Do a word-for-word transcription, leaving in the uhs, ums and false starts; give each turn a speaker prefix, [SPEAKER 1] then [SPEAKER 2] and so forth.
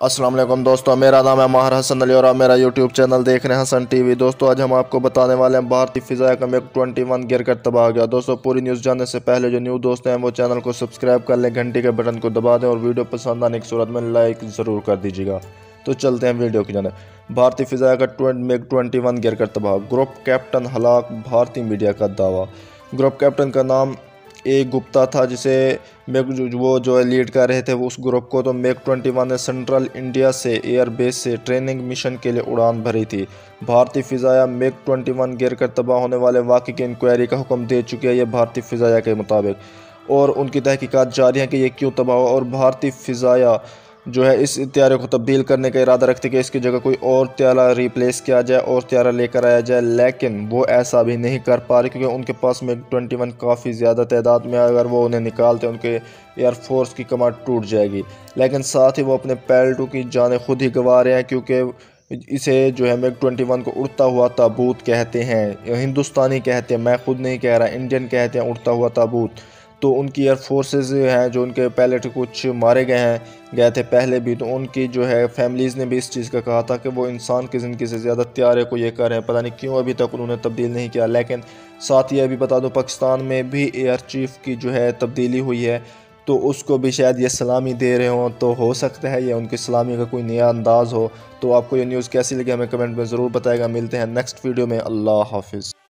[SPEAKER 1] अस्सलाम वालेकुम दोस्तों, मेरा नाम है माहर हसन अली और आप मेरा यूट्यूब चैनल देख रहे हैं हसन टीवी। दोस्तों आज हम आपको बताने वाले हैं भारतीय फिजाया का मिग ट्वेंटी वन गिर कर तबाह हो गया। दोस्तों पूरी न्यूज़ जानने से पहले जो न्यू दोस्त हैं वो चैनल को सब्सक्राइब कर लें, घंटी के बटन को दबा दें और वीडियो पसंद आने की सूरत में लाइक ज़रूर कर दीजिएगा। तो चलते हैं वीडियो की जाने। भारतीय फिजाया का मिग ट्वेंटी वन गिर कर तबाह, ग्रुप कैप्टन हलाक, भारतीय मीडिया का दावा। ग्रुप कैप्टन का नाम एक गुप्ता था जिसे मेग वो जो है लीड कर रहे थे वो उस ग्रुप को। तो मेग ट्वेंटी वन ने सेंट्रल इंडिया से एयर बेस से ट्रेनिंग मिशन के लिए उड़ान भरी थी। भारतीय फिजाया मेग ट्वेंटी वन गिर कर तबाह होने वाले वाक़े की इंक्वायरी का हुक्म दे चुकी है, ये भारतीय फिजाया के मुताबिक, और उनकी तहकीकात जारी है कि ये क्यों तबाह हुआ। और भारतीय फिजाया जो है इस त्यारे को तब्दील करने का इरादा रखती है कि इसकी जगह कोई और त्यारा रिप्लेस किया जाए और त्यारा लेकर आया जाए, लेकिन वो ऐसा भी नहीं कर पा रही क्योंकि उनके पास में ट्वेंटी वन काफ़ी ज़्यादा तादाद में, अगर वो उन्हें निकालते उनके एयरफोर्स की कमांड टूट जाएगी। लेकिन साथ ही वो अपने पैलेटों की जानें खुद ही गंवा रहे हैं क्योंकि इसे जो है मिग ट्वेंटी वन को उड़ता हुआ ताबूत कहते हैं, हिंदुस्तानी कहते हैं, मैं खुद नहीं कह रहा, इंडियन कहते हैं उड़ता हुआ ताबूत। तो उनकी एयर फोर्सेस हैं जो उनके पायलट कुछ मारे गए हैं, गए थे पहले भी, तो उनकी जो है फैमिलीज़ ने भी इस चीज़ का कहा था कि वो इंसान की ज़िंदगी से ज़्यादा त्यारे को ये कर रहे हैं, पता नहीं क्यों अभी तक उन्होंने तब्दील नहीं किया। लेकिन साथ ही अभी बता दो पाकिस्तान में भी एयर चीफ की जो है तब्दीली हुई है, तो उसको भी शायद ये सलामी दे रहे हों, तो हो सकता है ये उनकी सलामी का कोई नया अंदाज़ हो। तो आपको ये न्यूज़ कैसी लगी हमें कमेंट में ज़रूर बताएगा। मिलते हैं नेक्स्ट वीडियो में, अल्लाह हाफिज़।